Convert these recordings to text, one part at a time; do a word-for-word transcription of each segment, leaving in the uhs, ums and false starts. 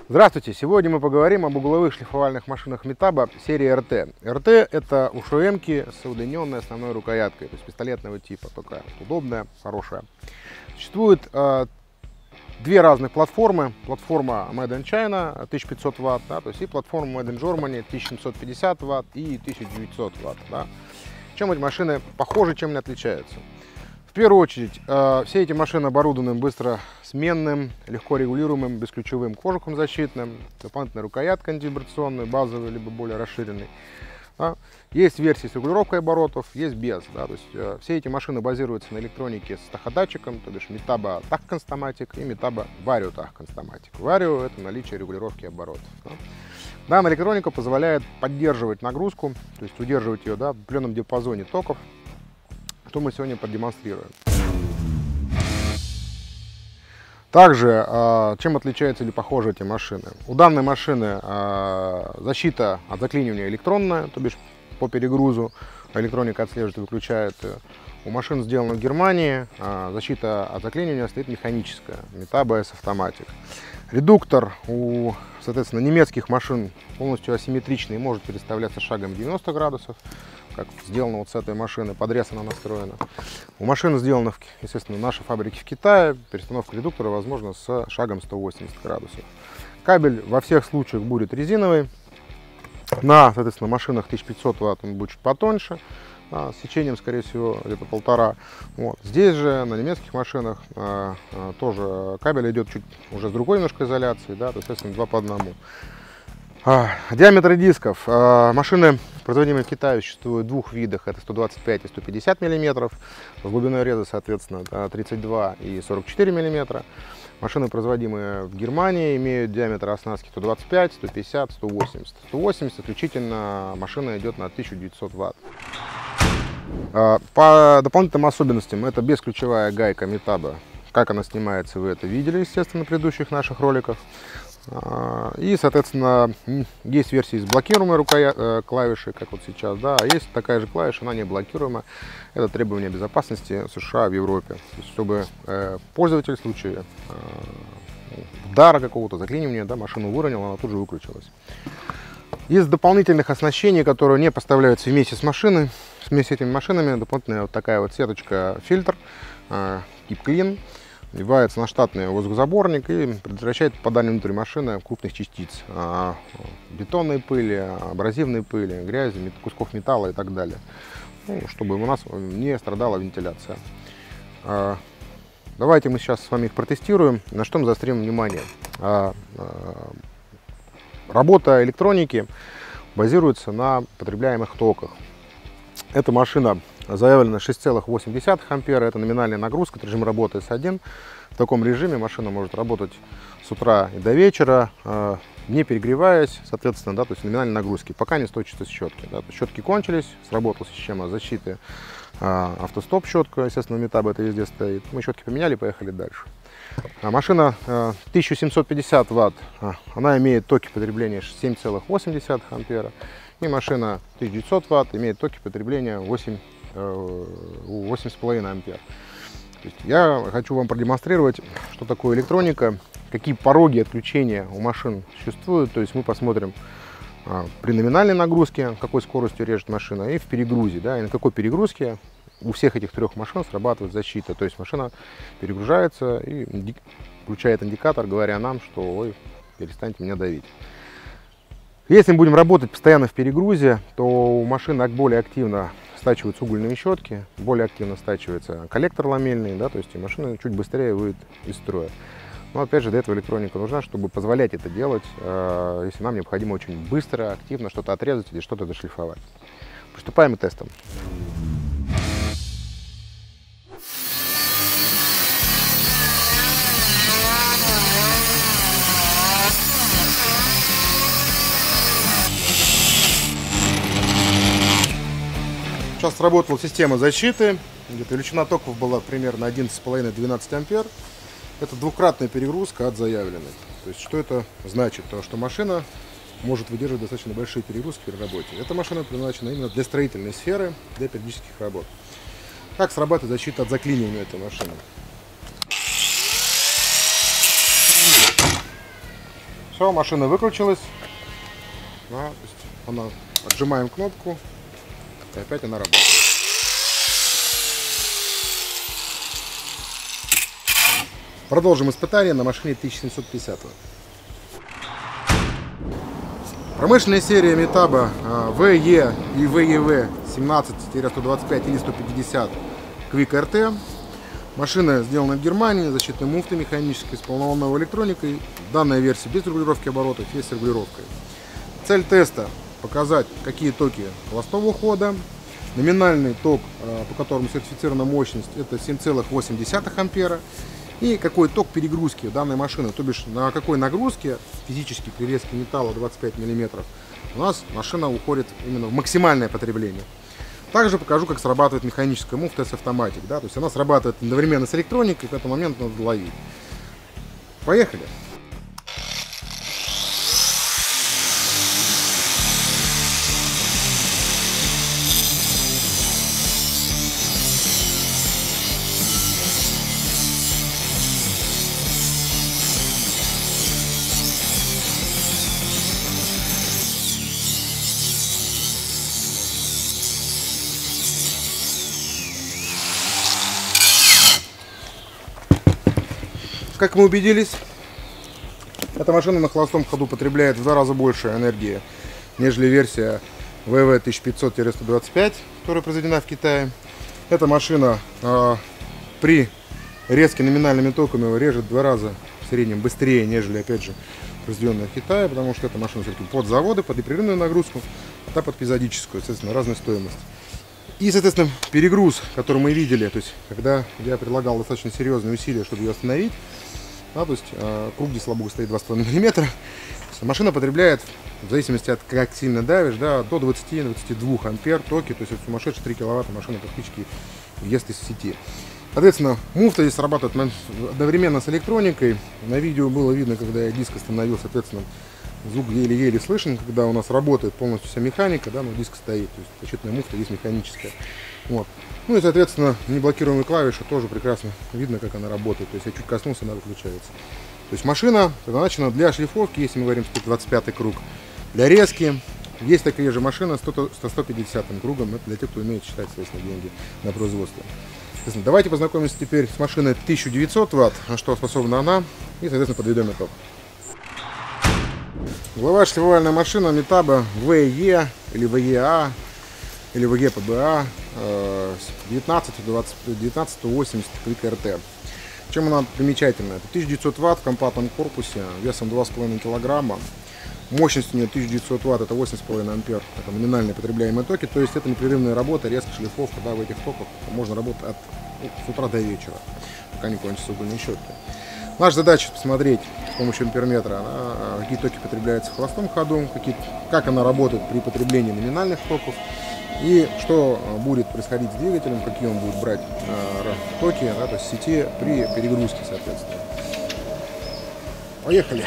Здравствуйте! Сегодня мы поговорим об угловых шлифовальных машинах Metabo серии эр тэ. эр тэ — это УШМ-ки с удлиненной основной рукояткой, то есть пистолетного типа, такая удобная, хорошая. Существует э, две разных платформы. Платформа Made in China тысяча пятьсот ватт, да, то есть и платформа Made in Germany тысяча семьсот пятьдесят ватт и тысяча девятьсот ватт. Да. Чем эти машины похожи, чем они отличаются? В первую очередь, э, все эти машины оборудованы быстросменным, легко регулируемым бесключевым кожухом защитным, дополнительная рукоятка антивибрационная, базовый либо более расширенный. Да. Есть версии с регулировкой оборотов, есть без. Да. То есть, э, все эти машины базируются на электронике с таходатчиком, то бишь Metabo Tach-Constomatic и Metabo Vario Tach-Constomatic. Vario — это наличие регулировки оборотов. Да. Данная электроника позволяет поддерживать нагрузку, то есть удерживать ее, да, в определенном диапазоне токов, что мы сегодня продемонстрируем. Также, чем отличаются или похожи эти машины? У данной машины защита от заклинивания электронная, то бишь по перегрузу электроника отслеживает и выключает ее. У машин, сделанных в Германии, защита от заклинивания стоит механическая, Metabo S-Automatic. Редуктор у, соответственно, немецких машин полностью асимметричный, может переставляться шагом девяносто градусов, как сделано вот с этой машины, подрез она настроена. У машин, сделанных, естественно, в нашей фабрике в Китае, перестановка редуктора возможна с шагом сто восемьдесят градусов. Кабель во всех случаях будет резиновый. На, соответственно, машинах тысяча пятьсот ватт он будет чуть потоньше, а, с сечением, скорее всего, где-то полтора. Вот. Здесь же на немецких машинах а, а, тоже кабель идет чуть уже с другой немножко изоляцией, да, то есть, соответственно, два по одному. А, диаметры дисков. А, машины, производимые в Китае, существуют в двух видах. Это сто двадцать пять и сто пятьдесят миллиметров. С глубиной реза, соответственно, тридцать два и сорок четыре миллиметра. Машины, производимые в Германии, имеют диаметр оснастки сто двадцать пять, сто пятьдесят, сто восемьдесят. сто восемьдесят исключительно машина идет на тысячу девятьсот ватт. По дополнительным особенностям, это бесключевая гайка Metabo. Как она снимается, вы это видели, естественно, в предыдущих наших роликах. И, соответственно, есть версии с блокируемой рукоя... клавишей, как вот сейчас, да, а есть такая же клавиша, она не блокируемая. Это требование безопасности США в Европе. То есть, чтобы э, пользователь в случае э, удара какого-то, заклинивания, да, машину выронил, она тут же выключилась. Из дополнительных оснащений, которые не поставляются вместе с машиной, вместе с этими машинами, дополнительная вот такая вот сеточка, фильтр, э, Keep Clean. Вливается на штатный воздухозаборник и предотвращает попадание внутрь машины крупных частиц, бетонной пыли, абразивной пыли, грязи, кусков металла и так далее, ну, чтобы у нас не страдала вентиляция. Давайте мы сейчас с вами их протестируем, на что мы заострим внимание. Работа электроники базируется на потребляемых токах. Эта машина заявлено шесть целых восемь десятых ампера, это номинальная нагрузка, это режим работы эс один. В таком режиме машина может работать с утра и до вечера, э, не перегреваясь, соответственно, да, то есть номинальной нагрузки, пока не сточатся счетки. Да, щетки кончились, сработала система защиты, э, автостоп щетка, естественно, Metabo это везде стоит. Мы щетки поменяли, поехали дальше. А машина э, тысяча семьсот пятьдесят ватт, э, она имеет токи потребления семь целых восемь десятых ампера, и машина тысяча девятьсот ватт имеет токи потребления восемь восемь с половиной ампер. То есть я хочу вам продемонстрировать, что такое электроника, какие пороги отключения у машин существуют. То есть мы посмотрим а, при номинальной нагрузке, какой скоростью режет машина, и в перегрузе, да, и на какой перегрузке у всех этих трех машин срабатывает защита. То есть машина перегружается и инди... включает индикатор, говоря нам, что ой, перестаньте меня давить. Если мы будем работать постоянно в перегрузе, то у машины более активно стачиваются угольные щетки, более активно стачивается коллектор ламельный, да, то есть и машина чуть быстрее выйдет из строя. Но опять же, для этого электроника нужна, чтобы позволять это делать, э, если нам необходимо очень быстро, активно что-то отрезать или что-то дошлифовать. Приступаем к тестам. Сейчас сработала система защиты, где-то величина токов была примерно одиннадцать с половиной — двенадцать ампер. Это двукратная перегрузка от заявленной. То есть что это значит? То, что машина может выдерживать достаточно большие перегрузки при работе. Эта машина предназначена именно для строительной сферы, для периодических работ. Как срабатывает защита от заклинивания этой машины? Все, машина выключилась. Да, то есть она, отжимаем кнопку, и опять она работает. Продолжим испытание на машине тысяча семьсот пятьдесят. Промышленная серия Метаба ви и и ви и ви семнадцать сто двадцать пять или сто пятьдесят Quick эр ти. Машина сделана в Германии, защитной муфтой механической, с полноволновой электроникой. Данная версия без регулировки оборотов, есть с регулировкой. Цель теста – показать, какие токи холостого хода. Номинальный ток, по которому сертифицирована мощность, это семь целых восемь десятых ампера. И какой ток перегрузки данной машины, то бишь на какой нагрузке физически при резке металла двадцать пять миллиметров у нас машина уходит именно в максимальное потребление. Также покажу, как срабатывает механическая муфта S-Automatic. Да? То есть она срабатывает одновременно с электроникой, в этот момент надо ловить. Поехали! Как мы убедились, эта машина на холостом ходу потребляет в два раза больше энергии, нежели версия ви ви тысяча пятьсот — сто двадцать пять, которая произведена в Китае. Эта машина э, при резке номинальными токами режет в два раза в среднем быстрее, нежели, опять же, произведенная в Китае, потому что эта машина все-таки под заводы, под непрерывную нагрузку, а та под эпизодическую, соответственно, разной стоимости. И, соответственно, перегруз, который мы видели, то есть, когда я предлагал достаточно серьезные усилия, чтобы ее остановить, да, то есть э, круг дислобуга стоит два с половиной миллиметра, машина потребляет, в зависимости от как сильно давишь, да, до двадцати — двадцати двух ампер токи, то есть это сумасшедшие три киловатта машина практически ест из сети. Соответственно, муфта здесь срабатывает одновременно с электроникой. На видео было видно, когда я диск остановил, соответственно, звук еле-еле слышен, когда у нас работает полностью вся механика, да, но диск стоит, то есть защитная муфта здесь механическая. Вот. Ну и, соответственно, неблокируемые клавиши тоже прекрасно видно, как она работает. То есть я чуть коснулся, она выключается. То есть машина предназначена для шлифовки, если мы говорим сто двадцать пятый круг, для резки. Есть такие же машины сто — сто пятидесятым кругом, это для тех, кто умеет считать, соответственно, деньги на производстве. Давайте познакомимся теперь с машиной тысяча девятьсот ватт, на что способна она, и, соответственно, подведем итог. Угловая шлифовальная машина Метаба ви и или ви и а или ви и пи би а девятнадцать сто восемьдесят Quick эр ти. Чем она примечательна? Это тысяча девятьсот ватт в компактном корпусе, весом два с половиной килограмма. Мощность у нее тысяча девятьсот ватт, это восемь с половиной ампер, это номинальные потребляемые токи, то есть это непрерывная работа, резко шлифовка, да, в этих токах можно работать от ну, с утра до вечера, пока не кончится угольная щетка. Наша задача посмотреть с помощью амперметра, она, какие токи потребляются в холостом ходу, какие, как она работает при потреблении номинальных токов и что будет происходить с двигателем, какие он будет брать э, токи, да, то есть сети при перегрузке, соответственно. Поехали!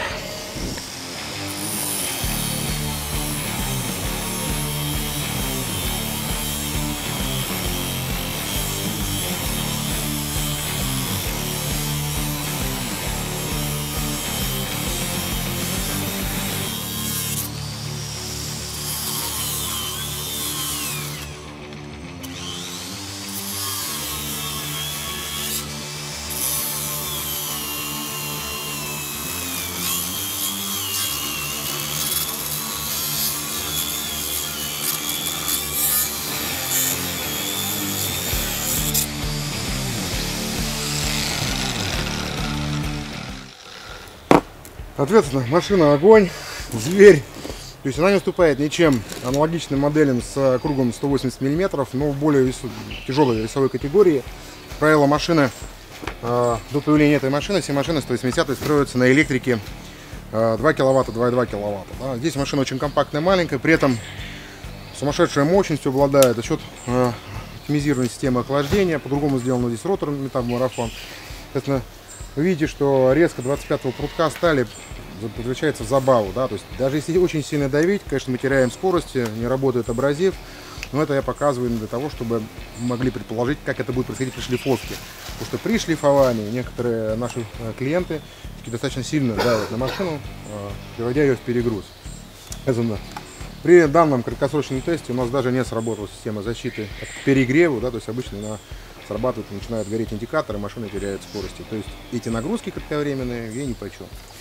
Соответственно, машина огонь, зверь. То есть она не уступает ничем аналогичным моделям с кругом сто восемьдесят миллиметров, но в более весу, тяжелой весовой категории. Как правило, машины, э, до появления этой машины, все машины сто восьмидесятые строятся на электрике э, два киловатта, два и два киловатта. Да. Здесь машина очень компактная, маленькая, при этом сумасшедшая мощностью обладает за счет э, оптимизированной системы охлаждения. По-другому сделано здесь ротор Метаба Марафон. Соответственно, вы видите, что резко двадцать пятого прутка стали превращается в забаву, да, то есть даже если очень сильно давить, конечно, мы теряем скорости, не работает абразив, но это я показываю для того, чтобы могли предположить, как это будет происходить при шлифовке, потому что при шлифовании некоторые наши клиенты датчики достаточно сильно давят на машину, приводя ее в перегруз. При данном краткосрочном тесте у нас даже не сработала система защиты от перегреву, да, то есть обычно она срабатывает, начинают гореть индикаторы, машина теряет скорости. То есть эти нагрузки кратковременные ей нипочем.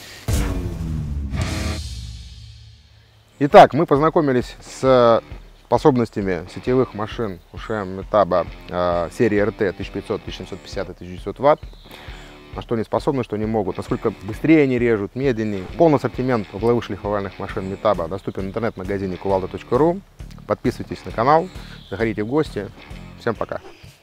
Итак, мы познакомились с способностями сетевых машин УШМ Metabo э, серии эр тэ тысяча пятьсот, тысяча семьсот пятьдесят и тысяча девятьсот ватт. На что они способны, что они могут, насколько быстрее они режут, медленнее. Полный ассортимент угловых шлифовальных машин Metabo доступен в интернет-магазине кувалда точка ру. Подписывайтесь на канал, заходите в гости. Всем пока!